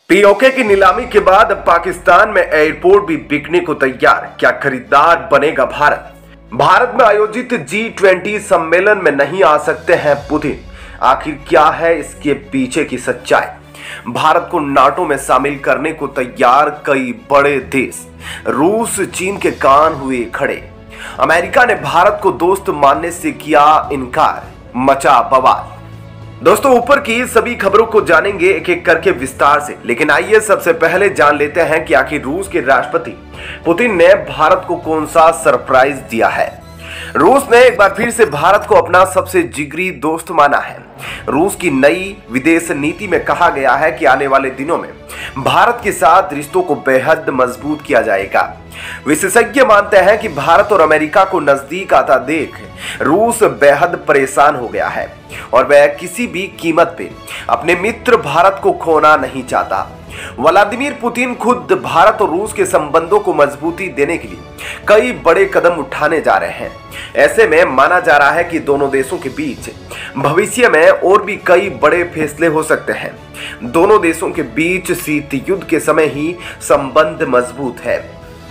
PoK की नीलामी के बाद अब पाकिस्तान में एयरपोर्ट भी बिकने को तैयार। क्या खरीदार बनेगा भारत? भारत में आयोजित G20 सम्मेलन में नहीं आ सकते हैं पुतिन। आखिर क्या है इसके पीछे की सच्चाई? भारत को नाटो में शामिल करने को तैयार कई बड़े देश। रूस चीन के कान हुए खड़े। अमेरिका ने भारत को दोस्त मानने से किया इनकार। मचा बवाल। दोस्तों, ऊपर की सभी खबरों को जानेंगे एक एक करके विस्तार से, लेकिन आइए सबसे पहले जान लेते हैं कि आखिर रूस के राष्ट्रपति पुतिन ने भारत को कौन सा सरप्राइज दिया है। रूस ने एक बार फिर से भारत को अपना सबसे जिगरी दोस्त माना है। रूस की नई विदेश नीति में कहा गया है कि आने वाले दिनों में भारत के साथ रिश्तों को बेहद मजबूत किया जाएगा। विशेषज्ञ मानते हैं कि भारत और अमेरिका को नजदीक आता देख रूस बेहद परेशान हो गया है और वह किसी भी कीमत पे अपने मित्र भारत को खोना नहीं चाहता। व्लादिमीर पुतिन खुद भारत और रूस के संबंधों को मजबूती देने के लिए कई बड़े कदम उठाने जा रहे हैं। ऐसे में माना जा रहा है कि दोनों देशों के बीच भविष्य में और भी कई बड़े फैसले हो सकते हैं। दोनों देशों के बीच शीत युद्ध के समय ही संबंध मजबूत है।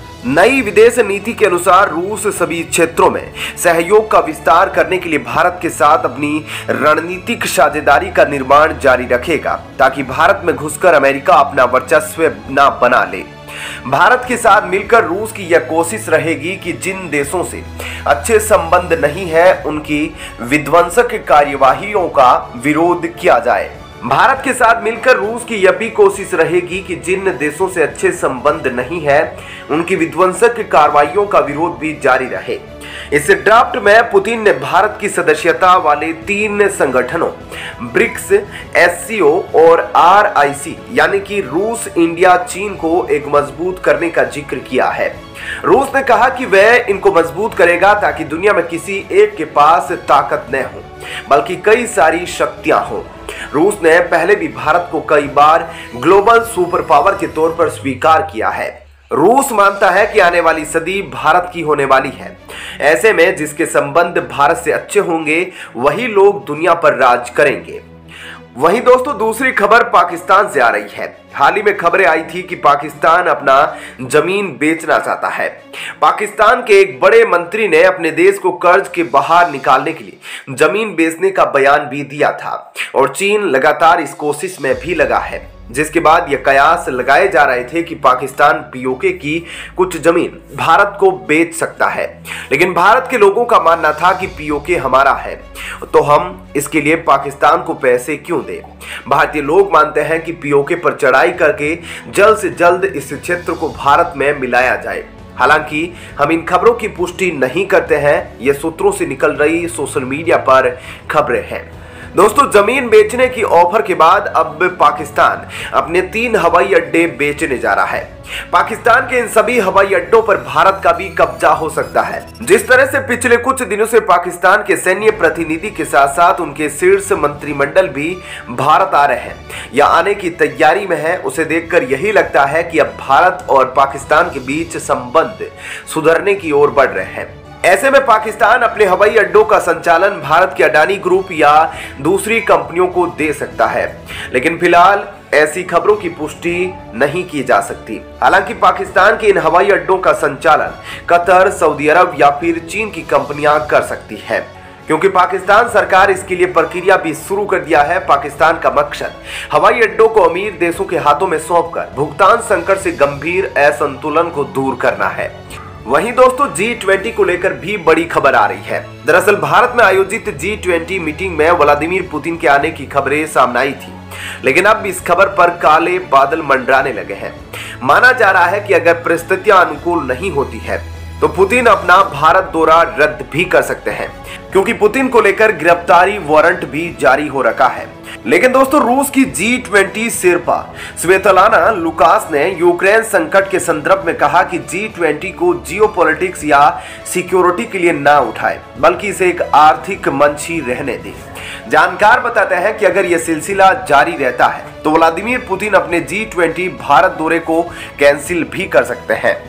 नई विदेश नीति के अनुसार रूस सभी क्षेत्रों में सहयोग का विस्तार करने के लिए भारत के साथ अपनी रणनीतिक साझेदारी का निर्माण जारी रखेगा, ताकि भारत में घुसकर अमेरिका अपना वर्चस्व न बना ले। भारत के साथ मिलकर रूस की यह कोशिश रहेगी कि जिन देशों से अच्छे संबंध नहीं है उनकी विध्वंसक कार्यवाहियों का विरोध किया जाए। भारत के साथ मिलकर रूस की यह भी कोशिश रहेगी कि जिन देशों से अच्छे संबंध नहीं है उनकी विध्वंसक कार्रवाइयों का विरोध भी जारी रहे। इस ड्राफ्ट में पुतिन ने भारत की सदस्यता वाले 3 संगठनों ब्रिक्स, एससीओ और आरआईसी यानी कि रूस, इंडिया, चीन को एक मजबूत करने का जिक्र किया है। रूस ने कहा कि वह इनको मजबूत करेगा ताकि दुनिया में किसी एक के पास ताकत न हो बल्कि कई सारी शक्तियां हों। रूस ने पहले भी भारत को कई बार ग्लोबल सुपर पावर के तौर पर स्वीकार किया है। रूस मानता है कि आने वाली सदी भारत की होने वाली है। ऐसे में जिसके संबंध भारत से अच्छे होंगे वही लोग दुनिया पर राज करेंगे। वहीं दोस्तों, दूसरी खबर पाकिस्तान से आ रही है। हाल ही में खबरें आई थी कि पाकिस्तान अपना जमीन बेचना चाहता है। पाकिस्तान के एक बड़े मंत्री ने अपने देश को कर्ज के बाहर निकालने के लिए जमीन बेचने का बयान भी दिया था और चीन लगातार इस कोशिश में भी लगा है, जिसके बाद यह कयास लगाए जा रहे थे कि पाकिस्तान पीओके की कुछ जमीन भारत को बेच सकता है। लेकिन भारत के लोगों का मानना था कि पीओके हमारा है तो हम इसके लिए पाकिस्तान को पैसे क्यों दें। भारतीय लोग मानते हैं कि पीओके पर चढ़ाई करके जल्द से जल्द इस क्षेत्र को भारत में मिलाया जाए। हालांकि हम इन खबरों की पुष्टि नहीं करते हैं, ये सूत्रों से निकल रही सोशल मीडिया पर खबरें हैं। दोस्तों, जमीन बेचने की ऑफर के बाद अब पाकिस्तान अपने 3 हवाई अड्डे बेचने जा रहा है। पाकिस्तान के इन सभी हवाई अड्डों पर भारत का भी कब्जा हो सकता है। जिस तरह से पिछले कुछ दिनों से पाकिस्तान के सैन्य प्रतिनिधि के साथ साथ उनके शीर्ष मंत्रिमंडल भी भारत आ रहे हैं या आने की तैयारी में है, उसे देखकर यही लगता है कि अब भारत और पाकिस्तान के बीच संबंध सुधरने की ओर बढ़ रहे हैं। ऐसे में पाकिस्तान अपने हवाई अड्डों का संचालन भारत के अडानी ग्रुप या दूसरी कंपनियों को दे सकता है, लेकिन फिलहाल ऐसी खबरों की पुष्टि नहीं की जा सकती। हालांकि पाकिस्तान के इन हवाई अड्डों का संचालन कतर, सऊदी अरब या फिर चीन की कंपनियां कर सकती हैं, क्योंकि पाकिस्तान सरकार इसके लिए प्रक्रिया भी शुरू कर दिया है। पाकिस्तान का मकसद हवाई अड्डों को अमीर देशों के हाथों में सौंपकर भुगतान संकट से गंभीर असंतुलन को दूर करना है। वहीं दोस्तों, G20 को लेकर भी बड़ी खबर आ रही है। दरअसल भारत में आयोजित G20 मीटिंग में व्लादिमीर पुतिन के आने की खबरें सामने आई थी, लेकिन अब इस खबर पर काले बादल मंडराने लगे हैं। माना जा रहा है कि अगर परिस्थितियां अनुकूल नहीं होती है तो पुतिन अपना भारत दौरा रद्द भी कर सकते हैं, क्योंकि पुतिन को लेकर गिरफ्तारी वारंट भी जारी हो रखा है। लेकिन दोस्तों, रूस की G20 शेर्पा स्वेतलाना लुकास ने यूक्रेन संकट के संदर्भ में कहा कि G20 को जियोपॉलिटिक्स या सिक्योरिटी के लिए ना उठाए बल्कि इसे एक आर्थिक मंच ही रहने दें। जानकार बताते हैं कि अगर यह सिलसिला जारी रहता है तो व्लादिमीर पुतिन अपने G20 भारत दौरे को कैंसिल भी कर सकते हैं।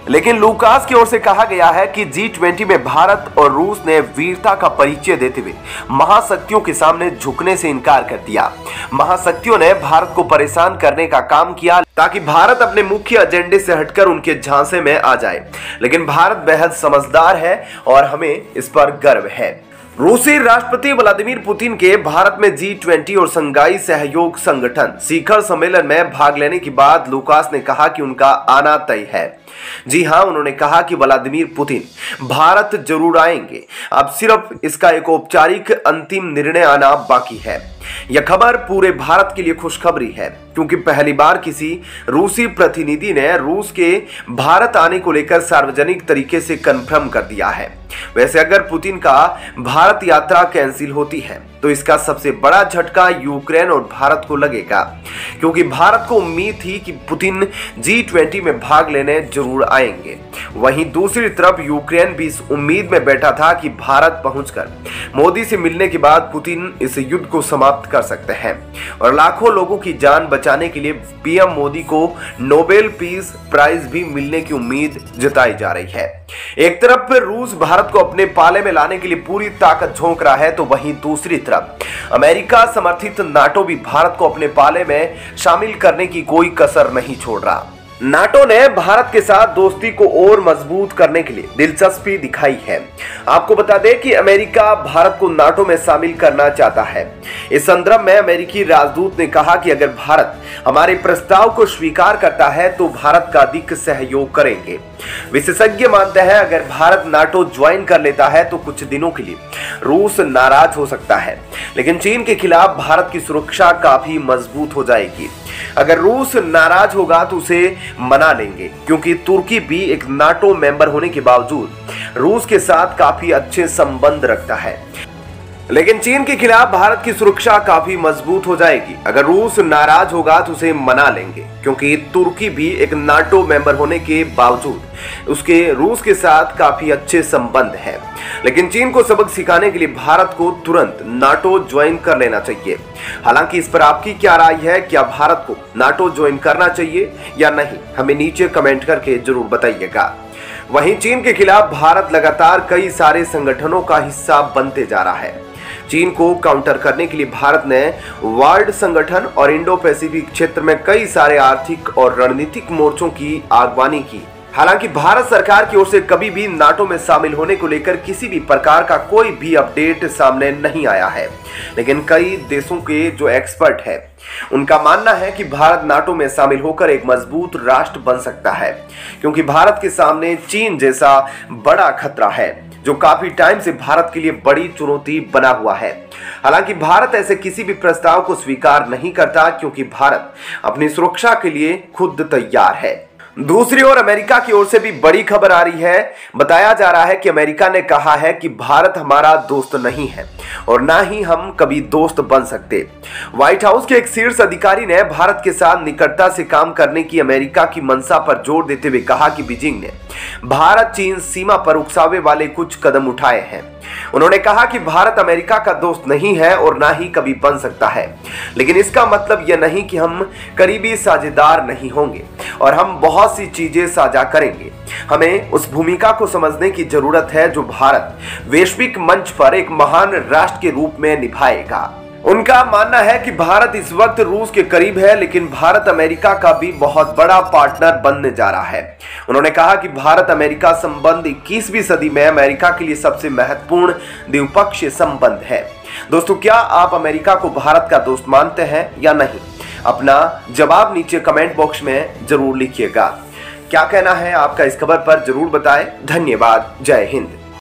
लेकिन लूकास की ओर से कहा गया है कि G20 में भारत और रूस ने वीरता का परिचय देते हुए महाशक्तियों के सामने झुकने से इनकार कर दिया। महाशक्तियों ने भारत को परेशान करने का काम किया ताकि भारत अपने मुख्य एजेंडे से हटकर उनके झांसे में आ जाए, लेकिन भारत बेहद समझदार है और हमें इस पर गर्व है। रूसी राष्ट्रपति व्लादिमीर पुतिन के भारत में G20 और शंघाई सहयोग संगठन शिखर सम्मेलन में भाग लेने के बाद लूकास ने कहा कि उनका आना तय है। जी हां, उन्होंने कहा कि व्लादिमीर पुतिन भारत जरूर आएंगे, अब सिर्फ इसका एक औपचारिक अंतिम निर्णय आना बाकी है। यह खबर पूरे भारत के लिए खुशखबरी है, क्योंकि पहली बार किसी रूसी प्रतिनिधि ने रूस के भारत आने को लेकर सार्वजनिक तरीके से कंफर्म कर दिया है। वैसे अगर पुतिन का भारत यात्रा कैंसिल होती है तो इसका सबसे बड़ा झटका यूक्रेन और भारत को लगेगा, क्योंकि भारत को उम्मीद थी कि पुतिन G20 में भाग लेने जरूर आएंगे। वहीं दूसरी तरफ यूक्रेन भी इस उम्मीद में बैठा था कि भारत पहुंचकर मोदी से मिलने के बाद पुतिन इस युद्ध को समाप्त कर सकते हैं और लाखों लोगों की जान बचाने के लिए पीएम मोदी को नोबेल पीस प्राइज भी मिलने की उम्मीद जताई जा रही है। एक तरफ रूस भारत को अपने पाले में लाने के लिए पूरी ताकत झोंक रहा है, तो वहीं दूसरी तरफ अमेरिका समर्थित नाटो भी भारत को अपने पाले में शामिल करने की कोई कसर नहीं छोड़ रहा। नाटो ने भारत के साथ दोस्ती को और मजबूत करने के लिए दिलचस्पी दिखाई है। आपको बता दें कि अमेरिका भारत को नाटो में शामिल करना चाहता है। इस संदर्भ में अमेरिकी राजदूत ने कहा कि अगर भारत हमारे प्रस्ताव को स्वीकार करता है तो भारत का अधिक सहयोग करेंगे। विशेषज्ञ मानते हैं अगर भारत नाटो ज्वाइन कर लेता है तो कुछ दिनों के लिए रूस नाराज हो सकता है, लेकिन चीन के खिलाफ भारत की सुरक्षा काफी मजबूत हो जाएगी। अगर रूस नाराज होगा तो उसे मना लेंगे, क्योंकि तुर्की भी एक नाटो मेंबर होने के बावजूद रूस के साथ काफी अच्छे संबंध रखता है। लेकिन चीन के खिलाफ भारत की सुरक्षा काफी मजबूत हो जाएगी। अगर रूस नाराज होगा तो उसे मना लेंगे, क्योंकि तुर्की भी एक नाटो मेंबर होने के बावजूद उसके रूस के साथ काफी अच्छे संबंध हैं। लेकिन चीन को सबक सिखाने के लिए भारत को तुरंत नाटो ज्वाइन कर लेना चाहिए। हालांकि इस पर आपकी क्या राय है, क्या भारत को नाटो ज्वाइन करना चाहिए या नहीं, हमें नीचे कमेंट करके जरूर बताइएगा। वहीं चीन के खिलाफ भारत लगातार कई सारे संगठनों का हिस्सा बनते जा रहा है। चीन को काउंटर करने के लिए भारत ने वर्ल्ड संगठन और इंडो पैसिफिक क्षेत्र में कई सारे आर्थिक और रणनीतिक मोर्चों की आगवानी की। हालांकि भारत सरकार की ओर से कभी भी नाटो में शामिल होने को लेकर किसी भी प्रकार का कोई भी अपडेट सामने नहीं आया है, लेकिन कई देशों के जो एक्सपर्ट हैं उनका मानना है कि भारत नाटो में शामिल होकर एक मजबूत राष्ट्र बन सकता है, क्योंकि भारत के सामने चीन जैसा बड़ा खतरा है जो काफी टाइम से भारत के लिए बड़ी चुनौती बना हुआ है। हालांकि भारत ऐसे किसी भी प्रस्ताव को स्वीकार नहीं करता, क्योंकि भारत अपनी सुरक्षा के लिए खुद तैयार है। दूसरी ओर अमेरिका की ओर से भी बड़ी खबर आ रही है। बताया जा रहा है कि अमेरिका ने कहा है कि भारत हमारा दोस्त नहीं है और ना ही हम कभी दोस्त बन सकते। व्हाइट हाउस के एक शीर्ष अधिकारी ने भारत के साथ निकटता से काम करने की अमेरिका की मंशा पर जोर देते हुए कहा कि बीजिंग ने भारत चीन सीमा पर उकसावे वाले कुछ कदम उठाए हैं। उन्होंने कहा कि भारत अमेरिका का दोस्त नहीं है और ना ही कभी बन सकता है, लेकिन इसका मतलब यह नहीं कि हम करीबी साझेदार नहीं होंगे और हम बहुत सी चीजें साझा करेंगे। हमें उस भूमिका को समझने की जरूरत है जो भारत वैश्विक मंच पर एक महान राष्ट्र के रूप में निभाएगा। उनका मानना है कि भारत इस वक्त रूस के करीब है, लेकिन भारत अमेरिका का भी बहुत बड़ा पार्टनर बनने जा रहा है। उन्होंने कहा कि भारत अमेरिका संबंध 21वीं सदी में अमेरिका के लिए सबसे महत्वपूर्ण द्विपक्षीय संबंध है। दोस्तों, क्या आप अमेरिका को भारत का दोस्त मानते हैं या नहीं? अपना जवाब नीचे कमेंट बॉक्स में जरूर लिखिएगा। क्या कहना है आपका इस खबर पर जरूर बताएं। धन्यवाद। जय हिंद।